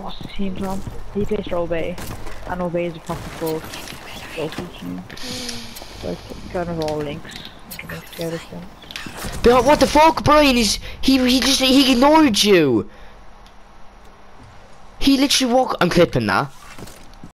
What's the team plan? He plays for Obey, and Obey is a proper full team. Like, kind of all links. But what the fuck, Brian? He ignored you. He literally walked. I'm clipping that.